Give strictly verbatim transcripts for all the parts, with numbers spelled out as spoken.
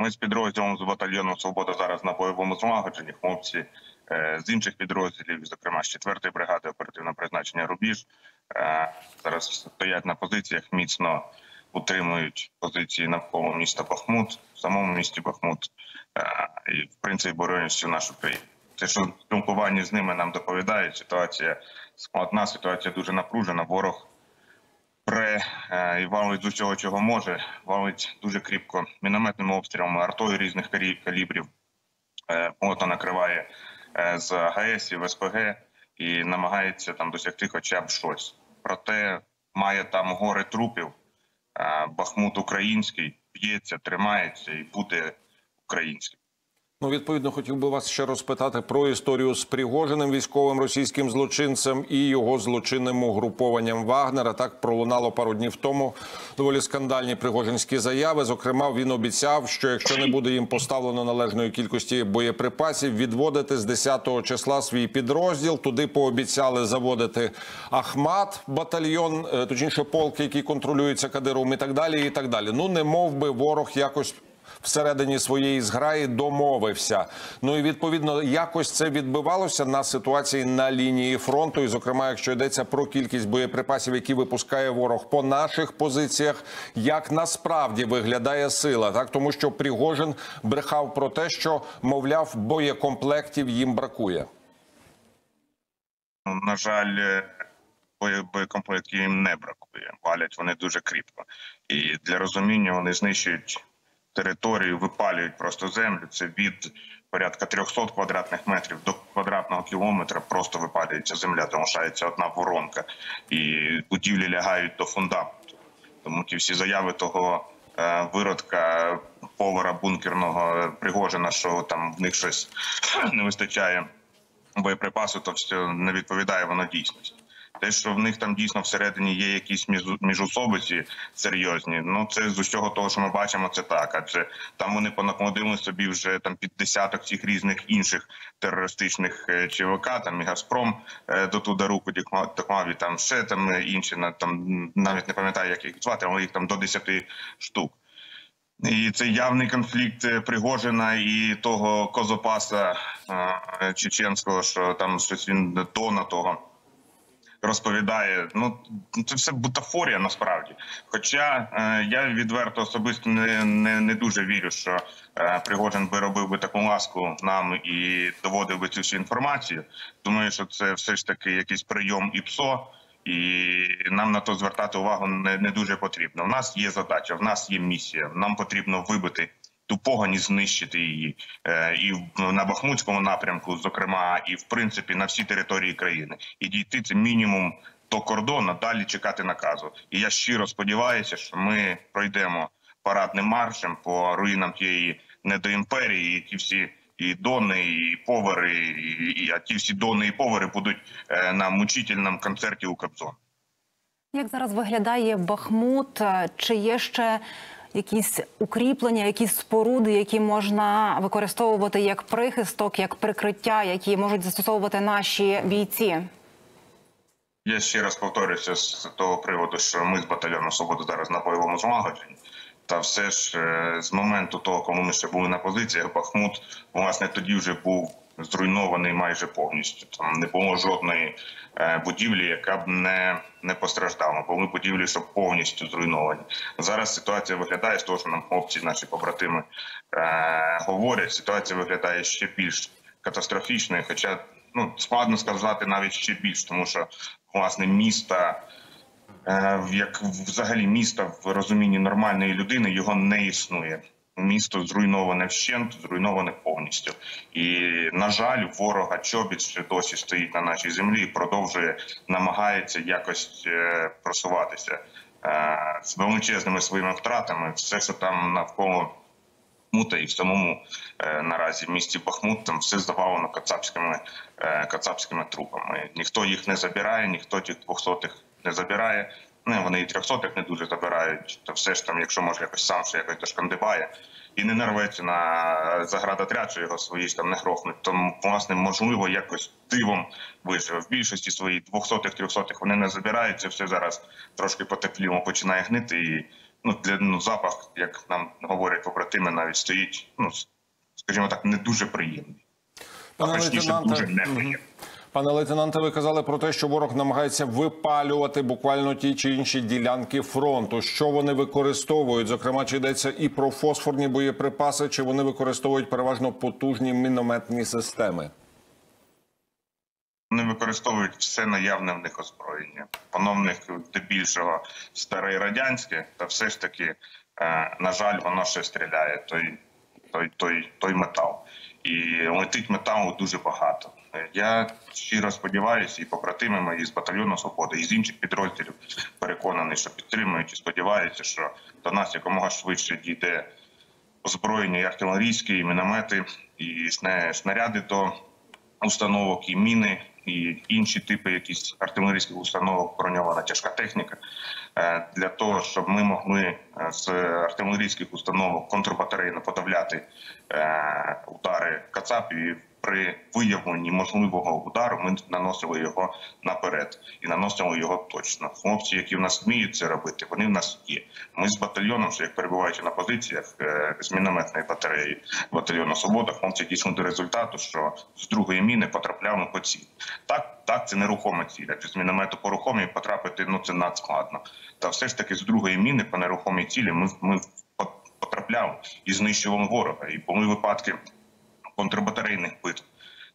Ми з підрозділом з батальйону «Свобода» зараз на бойовому злагодженні. Хлопці з інших підрозділів, зокрема з четвертої бригади оперативного призначення «Рубіж», зараз стоять на позиціях, міцно утримують позиції навколо міста Бахмут, в самому місті Бахмут і, в принципі, боронять всю нашу країну. Те, що в спілкуванні з ними нам доповідають, ситуація складна, ситуація дуже напружена. Ворог пре і валить з усього, чого може, валить дуже кріпко мінометними обстрілами, артою різних калібрів, плотно накриває з АГСів, СПГ і намагається там досягти хоча б щось. Проте має там гори трупів, Бахмут український, б'ється, тримається і буде українським. Ну, відповідно, хотів би вас ще розпитати про історію з Пригожиним, військовим російським злочинцем, і його злочинним угрупованням Вагнера. Так пролунало пару днів тому доволі скандальні пригожинські заяви. Зокрема, він обіцяв, що якщо не буде їм поставлено належної кількості боєприпасів, відводити з десятого числа свій підрозділ. Туди пообіцяли заводити Ахмат, батальйон, точніше полк, який контролюється Кадировим, і так далі, і так далі. Ну, не мов би ворог якось всередині своєї зграї домовився. Ну і, відповідно, якось це відбивалося на ситуації на лінії фронту. І, зокрема, якщо йдеться про кількість боєприпасів, які випускає ворог по наших позиціях, як насправді виглядає сила. Так? Тому що Пригожин брехав про те, що, мовляв, боєкомплектів їм бракує. На жаль, боєкомплектів їм не бракує. Валять вони дуже кріпко. І для розуміння вони знищують територію, випалюють просто землю. Це від порядка трьохсот квадратних метрів до квадратного кілометра просто випалюється земля, залишається одна воронка. І будівлі лягають до фундаменту. Тому ті всі заяви того е, виродка, повара бункерного Пригожина, що там в них щось не вистачає боєприпасу, то все не відповідає воно дійсності. Те, що в них там дійсно всередині є якісь міжусобиці серйозні, ну це з усього того, що ми бачимо, це так. Адже там вони понакладили собі вже там під десяток цих різних інших терористичних ЧВК, там і Газпром до туди руку доклав, і там ще там інші, там навіть не пам'ятаю, як їх звати, але їх там до десяти штук. І це явний конфлікт Пригожина і того козопаса чеченського, що там щось він до того розповідає. Ну, це все бутафорія насправді. Хоча е, я відверто особисто не, не, не дуже вірю, що е, Пригожин би робив би таку ласку нам і доводив би цю всю інформацію. Думаю, що це все ж таки якийсь прийом ІПСО, і нам на то звертати увагу не, не дуже потрібно. У нас є задача, в нас є місія. Нам потрібно вибити ту погань і знищити її е, і на Бахмутському напрямку, зокрема, і в принципі на всій території країни. І дійти це мінімум до кордону, далі чекати наказу. І я щиро сподіваюся, що ми пройдемо парадним маршем по руїнам тієї недоімперії, і ті всі і дони, і повари, і, і а ті всі дони і повари будуть е, на мучительному концерті у Кобзону. Як зараз виглядає Бахмут? Чи є ще якісь укріплення, якісь споруди, які можна використовувати як прихисток, як прикриття, які можуть застосовувати наші бійці? Я ще раз повторюся з того приводу, що ми з батальйону «Свобода» зараз на бойовому злагодженні. Та все ж з моменту того, коли ми ще були на позиціях, Бахмут, власне, тоді вже був зруйнований майже повністю. Там не було жодної будівлі, яка б не, не постраждала. Були будівлі, що повністю зруйновані. Зараз ситуація виглядає, з того, що нам хлопці, наші побратими, е, говорять, ситуація виглядає ще більш катастрофічною, хоча ну, складно сказати навіть ще більш, тому що, власне, міста, е, як взагалі міста в розумінні нормальної людини, його не існує. Місто зруйноване вщент, зруйноване повністю. І, на жаль, ворога чобіт ще досі стоїть на нашій землі і продовжує, намагається якось просуватися з величезними своїми втратами. Все, що там навколо Бахмута і в самому наразі в місті Бахмут, там все завалено кацапськими, кацапськими трупами. Ніхто їх не забирає, ніхто тих двохсотих не забирає. Ну, вони і трьохсотих не дуже забирають, то все ж там, якщо може якось сам ще якось дошкандибає і не нарветься на заградотряд, що його свої ж там не грохнуть, то, власне, можливо, якось дивом виживе. В більшості своїх двохсотих, трьохсотих вони не забирають, це все зараз трошки потепліло, починає гнити і ну, для, ну, запах, як нам говорять побратими, навіть стоїть, ну, скажімо так, не дуже приємний. Пане А точніше, дуже лейтенанте, неприємний. Пане лейтенанте, ви казали про те, що ворог намагається випалювати буквально ті чи інші ділянки фронту. Що вони використовують? Зокрема, чи йдеться і про фосфорні боєприпаси, чи вони використовують переважно потужні мінометні системи? Вони використовують все наявне в них озброєння. Воно в них здебільшого старе радянське, та все ж таки, на жаль, воно ще стріляє, той, той, той, той метал. І летить металу дуже багато. Я щиро сподіваюся, і побратими мої з батальйону «Свобода», і з інших підрозділів переконаний, що підтримують і сподіваються, що до нас якомога швидше дійде озброєння і артилерійські, і міномети, і снаряди до установок, і міни, і інші типи якісь артилерійських установок, броньована тяжка техніка, для того, щоб ми могли з артилерійських установок контрбатарейно подавляти удари кацапів, і при виявленні можливого удару ми наносили його наперед і наносили його точно. Хлопці, які в нас вміють це робити, вони в нас є. Ми з батальйоном, що як перебуваючи на позиціях з мінометної батареї батальйону «Свобода», хлопці дійшли до результату, що з другої міни потрапляємо по ціль. Так, так, це нерухома ціль, а з міномету по рухомій потрапити, ну, це надскладно. Та все ж таки з другої міни по нерухомій цілі ми, ми потрапляли і знищували ворога. І були випадки контрбатарейних битв.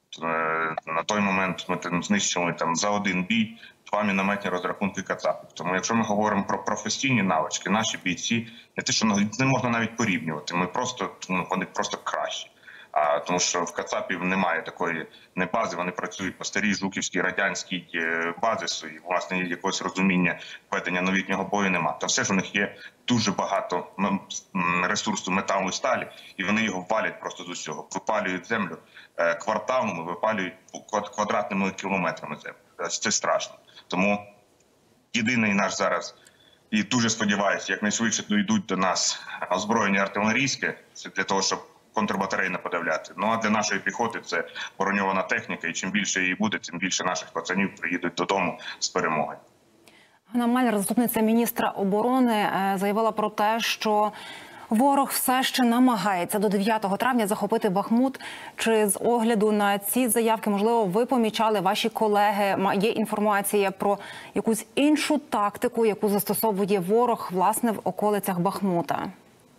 На той момент ми там знищили там за один бій два мінометні розрахунки кацапів. Тому якщо ми говоримо про професійні навички, наші бійці, не те, що не можна навіть порівнювати, ми просто, ну, вони просто кращі. А, тому що в кацапів немає такої не бази, вони працюють по старій жуківській радянській базису, і власне якогось розуміння ведення новітнього бою немає. Та все ж у них є дуже багато ресурсу металу і сталі, і вони його валять просто з усього. Випалюють землю кварталами, випалюють квадратними кілометрами землю. Це страшно. Тому єдиний наш зараз, і дуже сподіваюся, якнайшвидше дійдуть до нас озброєння артилерійське, це для того, щоб контрбатарейно подавляти. Ну а для нашої піхоти це броньована техніка, і чим більше її буде, тим більше наших пацанів приїдуть додому з перемогою. Ганна Маляр, заступниця міністра оборони, заявила про те, що ворог все ще намагається до дев'ятого травня захопити Бахмут. Чи з огляду на ці заявки, можливо, ви помічали, ваші колеги, є інформація про якусь іншу тактику, яку застосовує ворог, власне, в околицях Бахмута?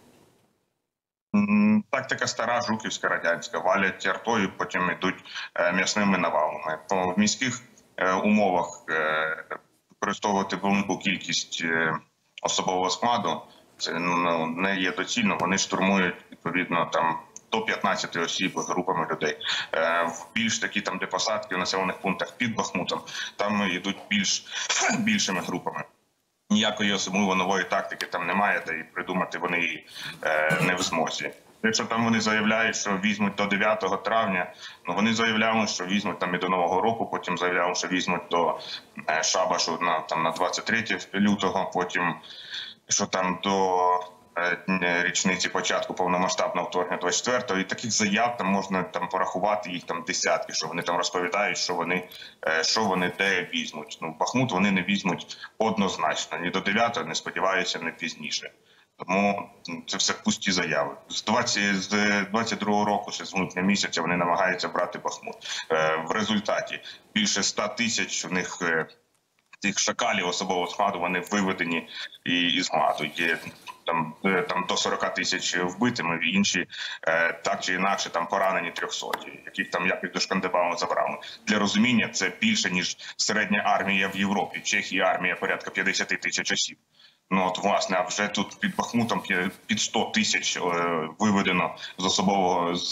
Тактика стара, жуківська, радянська. Валять артою, потім йдуть м'ясними навалами. В міських умовах використовувати велику кількість особового складу це, ну, не є доцільно. Вони штурмують, відповідно, там до п'ятнадцяти осіб групами людей. В більш такі там, де посадки в населених пунктах під Бахмутом, там йдуть більш більшими групами. Ніякої особливо нової тактики там немає, та і придумати вони її е, не в змозі. Якщо там вони заявляють, що візьмуть до дев'ятого травня, ну вони заявляли, що візьмуть там і до Нового року, потім заявляли, що візьмуть до е, Шабашу на, там, на двадцять третє лютого, потім що там до е, річниці початку повномасштабного вторгнення двадцять четвертого. І таких заяв там можна там порахувати їх там десятки, що вони там розповідають, що вони, е, що вони де візьмуть. Ну, Бахмут вони не візьмуть однозначно, ні до дев'ятого, не сподіваюся, не пізніше. Тому це все пусті заяви. З двадцять другого року, ще з липня місяця, вони намагаються брати Бахмут. Е, в результаті більше ста тисяч у них е, тих шакалів особового складу, вони виведені із складу. Є там, там до сорока тисяч вбитими, інші е, так чи інакше там поранені трьохсоті, яких там якось дошкандибали, забрали. Для розуміння, це більше, ніж середня армія в Європі. В Чехії армія порядка п'ятдесят тисяч осіб. Ну от, власне, а вже тут під Бахмутом під сто тисяч е, виведено з особового, з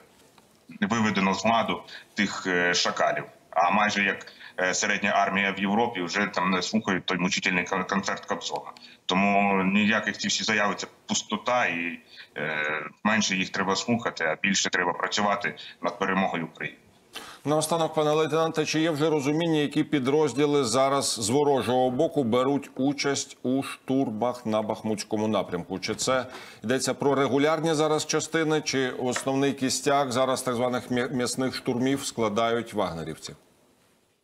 виведено з ладу тих е, шакалів. А майже як е, середня армія в Європі вже там не слухають той мучительний концерт Кобзона. Тому ніяких ці всі заяви – це пустота, і е, менше їх треба слухати, а більше треба працювати над перемогою України. Наостанок, пане лейтенанте, чи є вже розуміння, які підрозділи зараз з ворожого боку беруть участь у штурмах на Бахмутському напрямку? Чи це йдеться про регулярні зараз частини, чи основний кістяк зараз так званих м'ясних штурмів складають вагнерівці?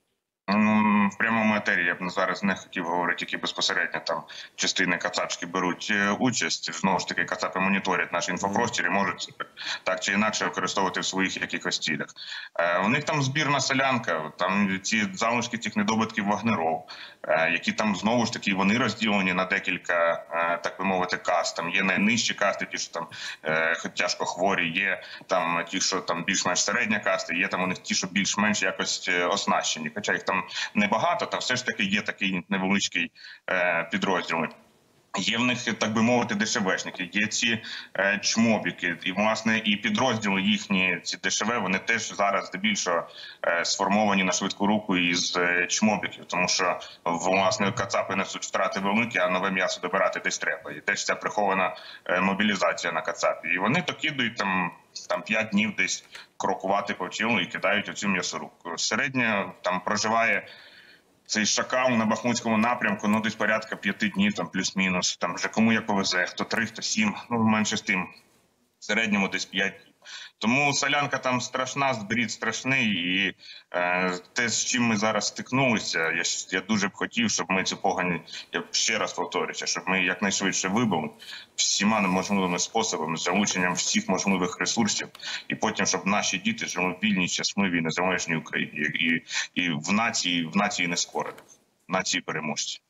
Ну, в прямому етері я б зараз не хотів говорити, які безпосередньо там частини кацапські беруть е, участь. Знову ж таки, кацапи моніторять наш інфопростір і можуть це так чи інакше використовувати в своїх якихось цілях. Е, у них там збірна селянка, там ці залишки цих недобитків вагнеров, е, які там знову ж таки вони розділені на декілька, е, так би мовити, каст. Там є найнижчі касти, ті, що там е, тяжко хворі, є там ті, що там більш-менш середня каста, є там у них ті, що більш-менш якось е, оснащені. Хоча їх там небагато, та все ж таки є такий невеличкий е, підрозділ. Є в них, так би мовити, дешевешники, є ці е, чмобіки, і власне і підрозділи їхні, ці дешеве, вони теж зараз здебільшого е, сформовані на швидку руку із е, чмобіків, тому що власне кацапи несуть втрати великі, а нове м'ясо добирати десь треба. І теж ця прихована е, мобілізація на кацапі. І вони то кидають там, там п'ять днів десь крокувати по тілу і кидають оцю м'ясорубку. Середньо там проживає цей шакал на Бахмутському напрямку, ну, десь порядка п'яти днів, там, плюс-мінус. Там вже кому як повезе, хто три, хто сім, ну, менше з тим. В середньому десь п'ять днів. Тому солянка там страшна, збрід страшний, і е, те, з чим ми зараз стикнулися, я, я дуже б хотів, щоб ми цю погань, я ще раз повторюся, щоб ми якнайшвидше вибили всіма можливими способами, з залученням всіх можливих ресурсів, і потім, щоб наші діти жили в вільній, щасливій, незалежній Україні, і, і в нації, в нації нескорених, в нації переможці.